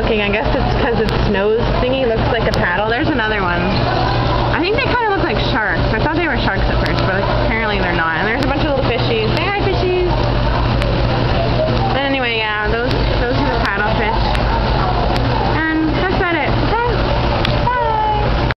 looking. I guess it's because its nose thingy looks like a paddle. There's another one. I think they kind of look like sharks. I thought they were sharks at first, but apparently they're not. And there's a bunch